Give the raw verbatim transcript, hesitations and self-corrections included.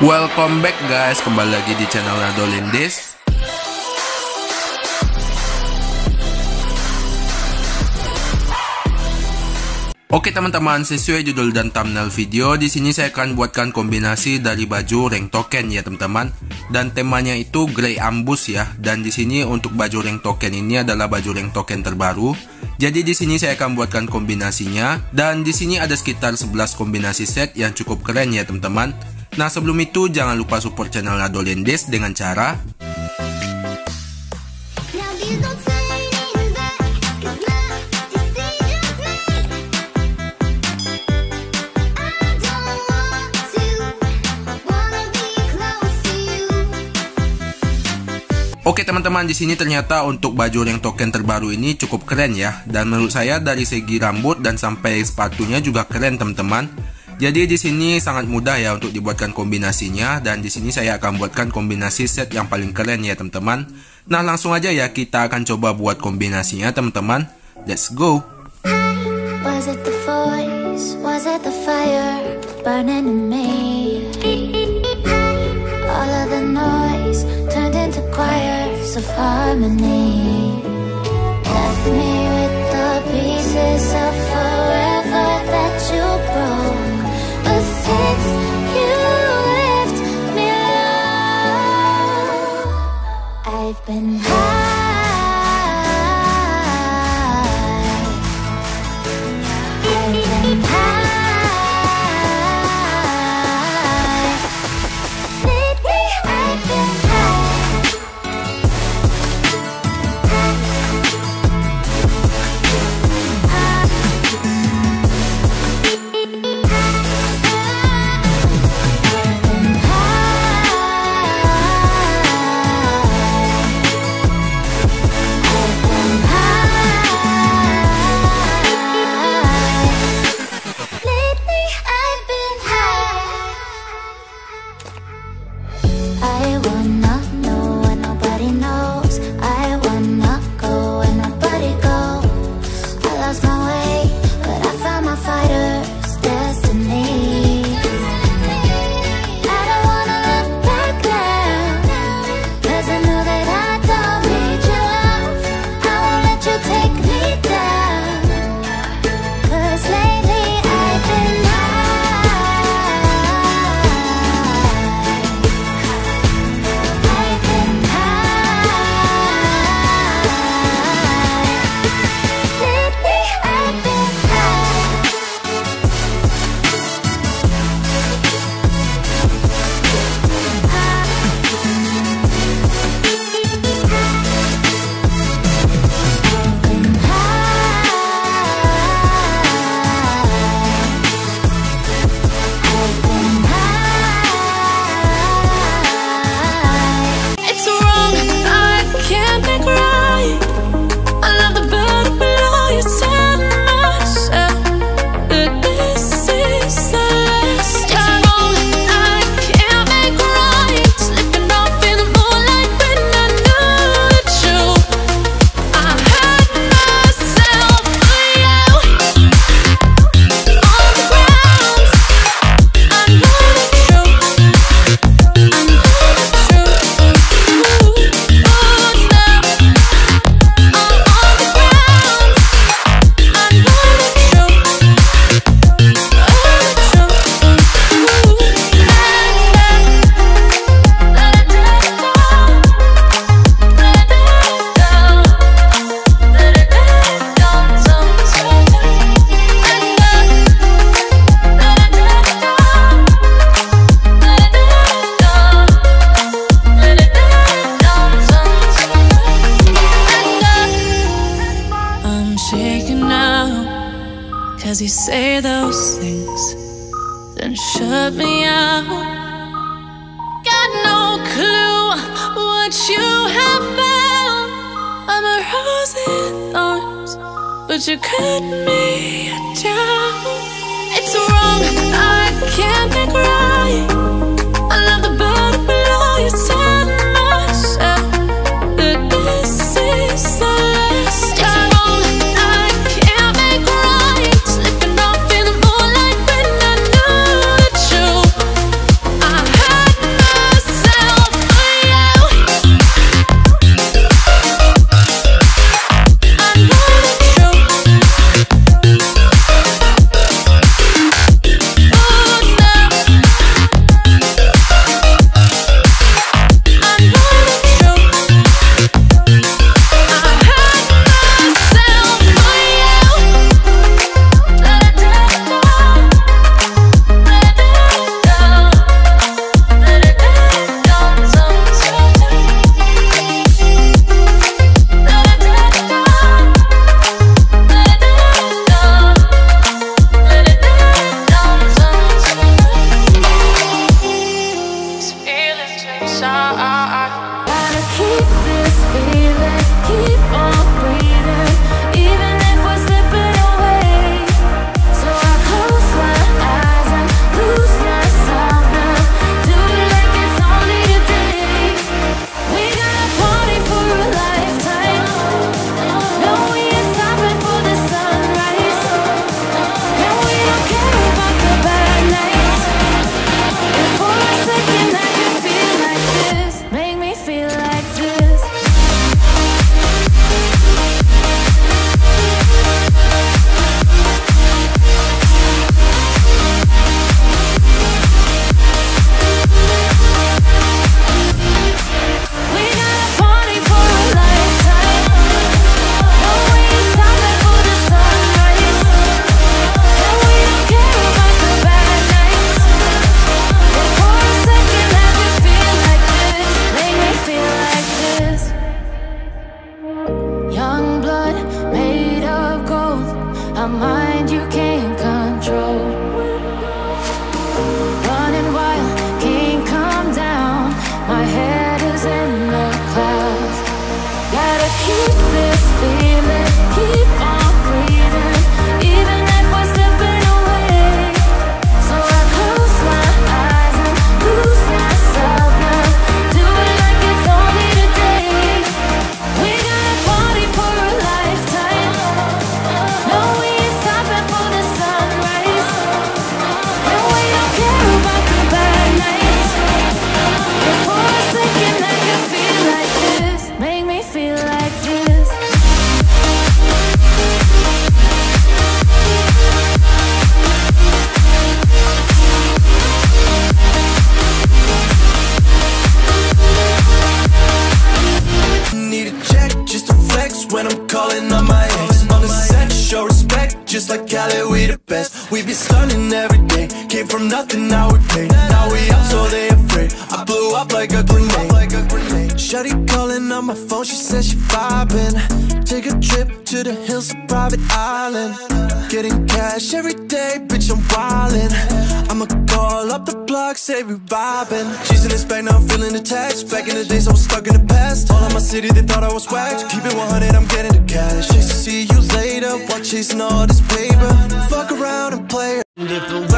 Welcome back guys, kembali lagi di channel Nadolendes. Oke teman-teman, sesuai judul dan thumbnail video, di sini saya akan buatkan kombinasi dari baju rank token ya teman-teman. Dan temanya itu Grey Ambush ya. Dan di sini untuk baju rank token ini adalah baju rank token terbaru. Jadi di sini saya akan buatkan kombinasinya. Dan di sini ada sekitar sebelas kombinasi set yang cukup keren ya teman-teman. Nah sebelum itu jangan lupa support channel Nadolendes dengan cara Oke teman-teman, di sini ternyata untuk baju rank token terbaru ini cukup keren ya. Dan menurut saya dari segi rambut dan sampai sepatunya juga keren teman-teman. Jadi di sini sangat mudah ya untuk dibuatkan kombinasinya, dan di sini saya akan buatkan kombinasi set yang paling keren ya teman-teman. Nah langsung aja ya kita akan coba buat kombinasinya teman-teman. Let's go. Was it the voice? Was it the fire burning in me? All of the noise turned into choirs of harmony. Left me with the pieces of forever that you broke. Since you left me alone, I've been high. I've been high. Lately I've been you say those things, then shut me out. Got no clue what you have found. I'm a rose in thorns, but you cut me down. It's wrong, I can't think right. I love the bird below you, said myself that this is the last time. I had inside. Gotta keep this feeling, keep on breathing, even if we're slipping away. So I close my eyes and lose myself now. Do it like it's only today. We got a party for a lifetime. No, we ain't stopping for the sunrise. And we don't care about the bad nights. And for a second I can feel like this. Make me feel like this. We got a party for a lifetime. No, we ain't stopping for the sunrise. And we don't care about the bad nights. And for a second I can feel like this. Make me feel like this. Young blood made of gold, a mind you can't control. Running wild, can't come down. My head is in the clouds. Gotta keep this feeling, keep on breathing, even if we're slipping away. So I close my eyes and lose myself now. Do it like it's only today. We got a party for a lifetime. No, we ain't stopping for the sunrise. And we don't care about the bad nights. And for a second I can feel like this. Make me feel like this. Need a check just to flex when I'm calling on my ex. On the set, show respect, just like Cali, we the best. We be stunning every day, came from nothing, now we pay. Now we up, so they afraid. I blew up like a grenade. Shawty calling on my phone, she says she vibing. Take a trip to the hills, a private island. Getting cash every day, bitch, I'm wildin'. I'ma call up the block, say we vibing. She's in this bag, now I'm feeling attached. Back in the days, I was stuck in the past. All of my city, they thought I was whacked. Keep it one hundred, I'm getting the cash. Chase to see you later, while chasing all this paper. Fuck around and play. If the